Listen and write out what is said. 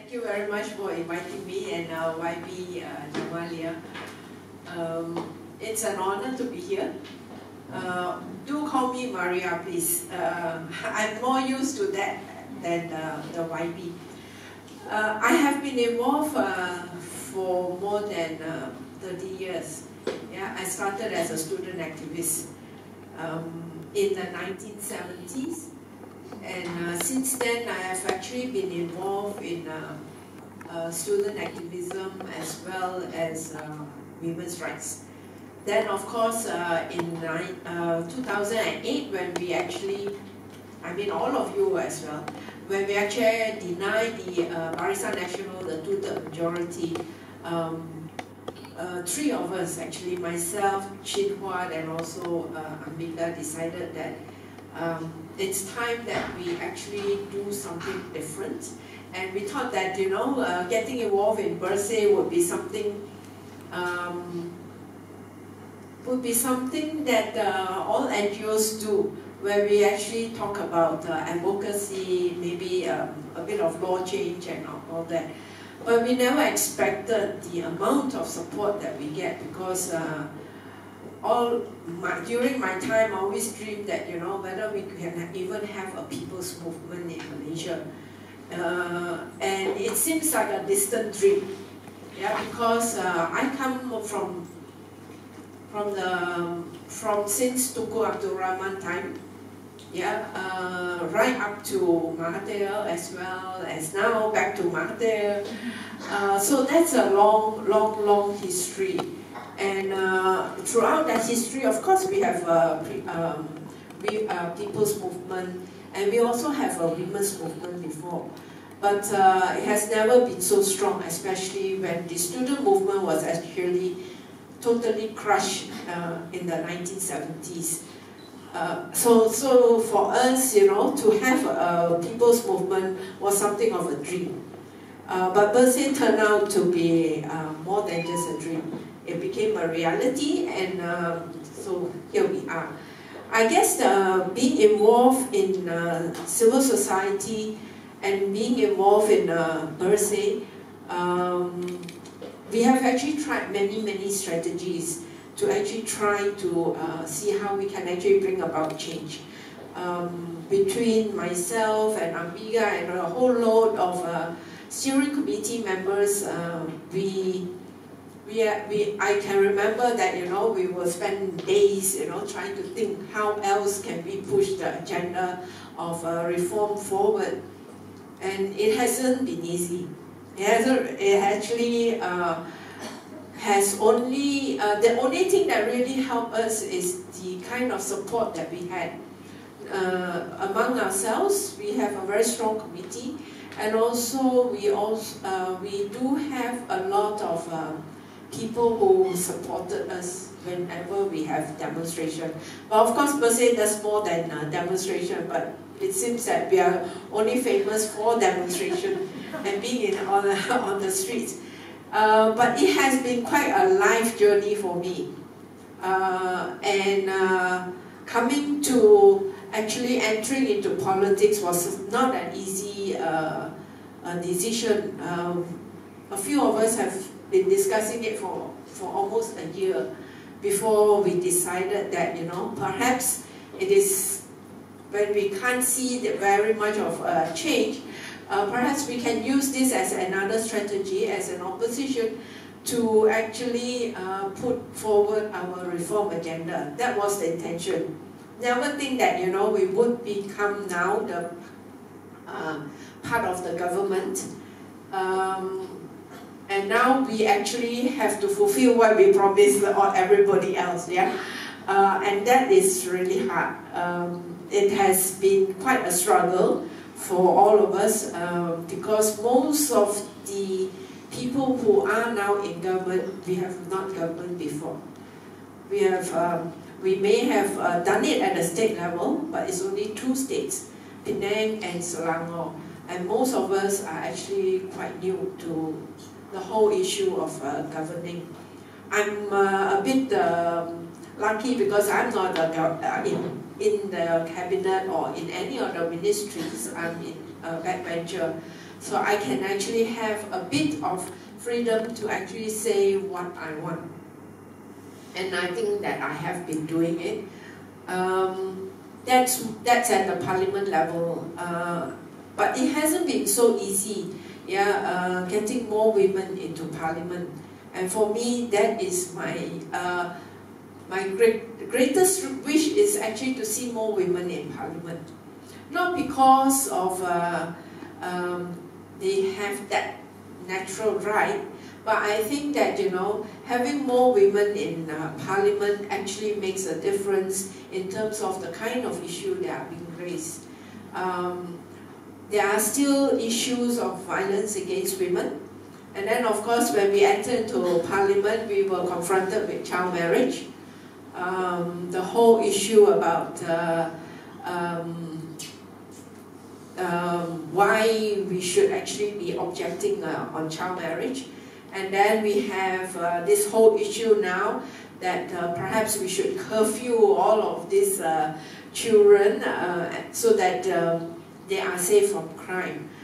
Thank you very much for inviting me and YB Jamalia. It's an honor to be here. Do call me Maria, please. I'm more used to that than the YB. I have been involved for more than 30 years. Yeah, I started as a student activist in the 1970s. And since then, I have actually been involved in student activism as well as women's rights. Then, of course, in 2008, when we actually, I mean all of you as well, when we actually denied the Barisan Nasional the two-third majority, three of us, actually myself, Chin Huat, and also Ambika, decided that it's time that we actually do something different. And we thought that, you know, getting involved in Bersih would be something that all NGOs do, where we actually talk about advocacy, maybe a bit of law change and all that. But we never expected the amount of support that we get, because during my time, I always dreamed that, you know, whether we can even have a people's movement in Malaysia. And it seems like a distant dream, yeah, because I come from since Tunku Abdul Rahman time, yeah, right up to Mahathir, as well as now back to Mahathir. So that's a long history. And throughout that history, of course, we have people's movement, and we also have a women's movement before. But it has never been so strong, especially when the student movement was actually totally crushed in the 1970s. So for us, you know, to have a people's movement was something of a dream. But Bersih turned out to be more than just a dream. It became a reality, and so here we are. I guess being involved in civil society and being involved in Bersih, we have actually tried many strategies to actually try to see how we can actually bring about change. Between myself and Amiga and a whole load of steering committee members, I can remember that, you know, we will spend days, you know, trying to think how else can we push the agenda of reform forward. And it hasn't been easy. It actually has only, the only thing that really helped us is the kind of support that we had. Among ourselves, we have a very strong committee, and also we do have a lot of people who supported us whenever we have demonstration. But of course, Bersih does more than demonstration, but it seems that we are only famous for demonstration and being on the streets. But it has been quite a life journey for me. Coming to actually entering into politics was not an easy decision. A few of us have been discussing it for almost a year before we decided that, you know, perhaps it is when we can't see very much of change, perhaps we can use this as another strategy, as an opposition, to actually put forward our reform agenda. That was the intention. Never think that, you know, we would become now the part of the government. And now we actually have to fulfill what we promised everybody else, yeah? And that is really hard. It has been quite a struggle for all of us, because most of the people who are now in government, we have not governed before. We may have done it at the state level, but it's only 2 states, Penang and Selangor. And most of us are actually quite new to the whole issue of governing. I'm a bit lucky because I'm not in the cabinet or in any of the ministries. I'm in a backbencher. so I can actually have a bit of freedom to actually say what I want. And I think that I have been doing it. That's at the parliament level, but it hasn't been so easy. Yeah, getting more women into parliament, and for me that is my my greatest wish is actually to see more women in parliament. Not because of they have that natural right, but I think that, you know, having more women in parliament actually makes a difference in terms of the kind of issue that are being raised. There are still issues of violence against women, and then of course when we entered into parliament we were confronted with child marriage. The whole issue about why we should actually be objecting on child marriage. And then we have this whole issue now that perhaps we should curfew all of these children so that they are safe from crime.